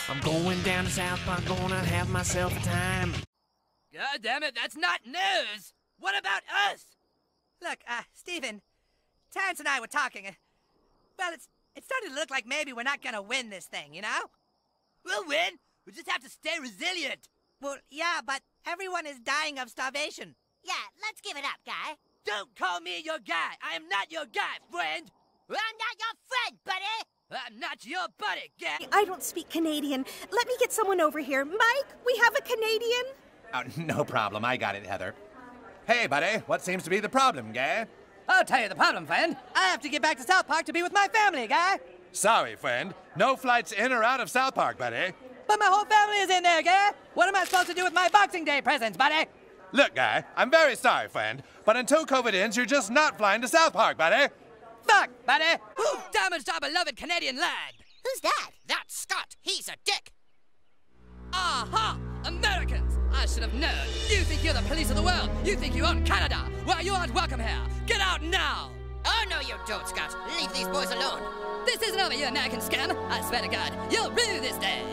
I'm going down to South Park, gonna have myself a time. God damn it, that's not news! What about us? Look, Stephen, Terrence and I were talking. Well, it's starting to look like maybe we're not gonna win this thing, you know? We'll win! We just have to stay resilient! Well, yeah, but everyone is dying of starvation. Yeah, let's give it up, guy. Don't call me your guy! I am not your guy, friend! I'm not your friend, buddy! I'm not your buddy, guy! I don't speak Canadian. Let me get someone over here. Mike, we have a Canadian. No problem. I got it, Heather. Hey, buddy. What seems to be the problem, guy? I'll tell you the problem, friend. I have to get back to South Park to be with my family, guy. Sorry, friend. No flights in or out of South Park, buddy. But my whole family is in there, guy. What am I supposed to do with my Boxing Day presents, buddy? Look, guy, I'm very sorry, friend, but until COVID ends, you're just not flying to South Park, buddy. Fuck, buddy. Who damaged our beloved Canadian land? Who's that? That's Scott. He's a dick. Aha! Americans! I should have known. You think you're the police of the world. You think you own Canada. Well, you aren't welcome here. Get out now! Oh, no, you don't, Scott. Leave these boys alone. This isn't over, you American scum. I swear to God, you'll rue this day.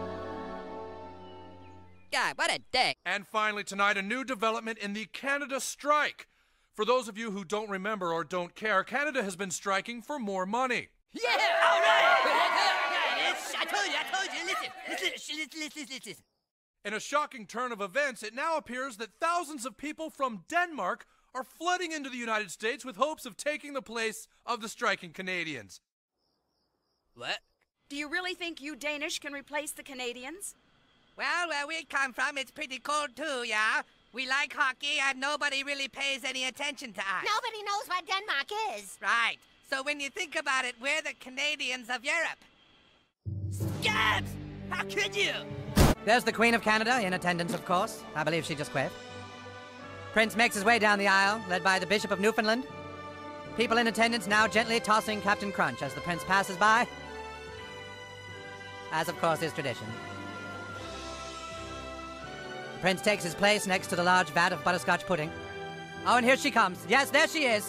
God, what a dick. And finally tonight, a new development in the Canada strike. For those of you who don't remember or don't care, Canada has been striking for more money. Yeah, all right! I told you. Listen. In a shocking turn of events, it now appears that thousands of people from Denmark are flooding into the United States with hopes of taking the place of the striking Canadians. What? Do you really think you Danish can replace the Canadians? Well, where we come from, it's pretty cold too, yeah? We like hockey and nobody really pays any attention to us. Nobody knows what Denmark is. Right. So when you think about it, we're the Canadians of Europe. Scabs! How could you? There's the Queen of Canada, in attendance, of course. I believe she just quit. Prince makes his way down the aisle, led by the Bishop of Newfoundland. People in attendance now gently tossing Captain Crunch as the Prince passes by. As, of course, is tradition. The Prince takes his place next to the large vat of butterscotch pudding. Oh, and here she comes. Yes, there she is.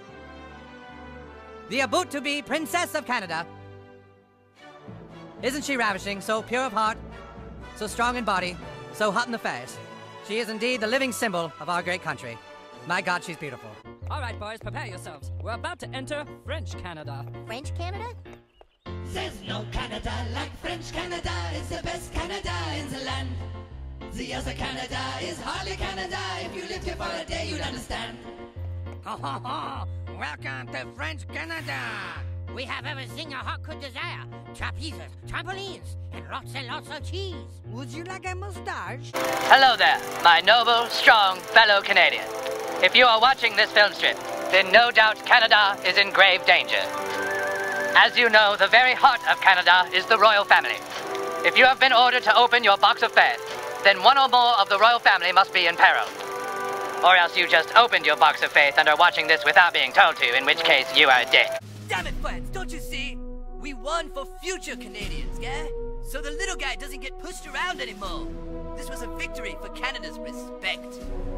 The about-to-be Princess of Canada. Isn't she ravishing, so pure of heart, so strong in body, so hot in the face? She is indeed the living symbol of our great country. My God, she's beautiful. All right, boys, prepare yourselves. We're about to enter French Canada. French Canada? There's no Canada like French Canada. It's the best Canada in the land. The other Canada is hardly Canada. If you lived here for a day, you'd understand. Ho, ho, ho. Welcome to French Canada. We have everything a heart could desire. Trapezes, trampolines, and lots of cheese. Would you like a mustache? Hello there, my noble, strong fellow Canadian. If you are watching this film strip, then no doubt Canada is in grave danger. As you know, the very heart of Canada is the royal family. If you have been ordered to open your box of faith, then one or more of the royal family must be in peril. Or else you just opened your box of faith and are watching this without being told to, in which case you are a dick. Damn it, friends, don't you see? We won for future Canadians, guy. So the little guy doesn't get pushed around anymore. This was a victory for Canada's respect.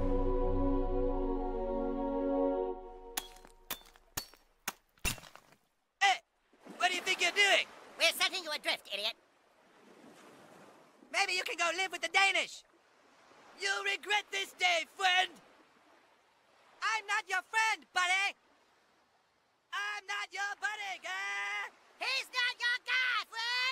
Hey, what do you think you're doing? We're setting you adrift, idiot. Maybe you can go live with the Danish. You'll regret this day, friend. I'm not your friend, buddy. I'm not your buddy, guy. He's not your guy, friend!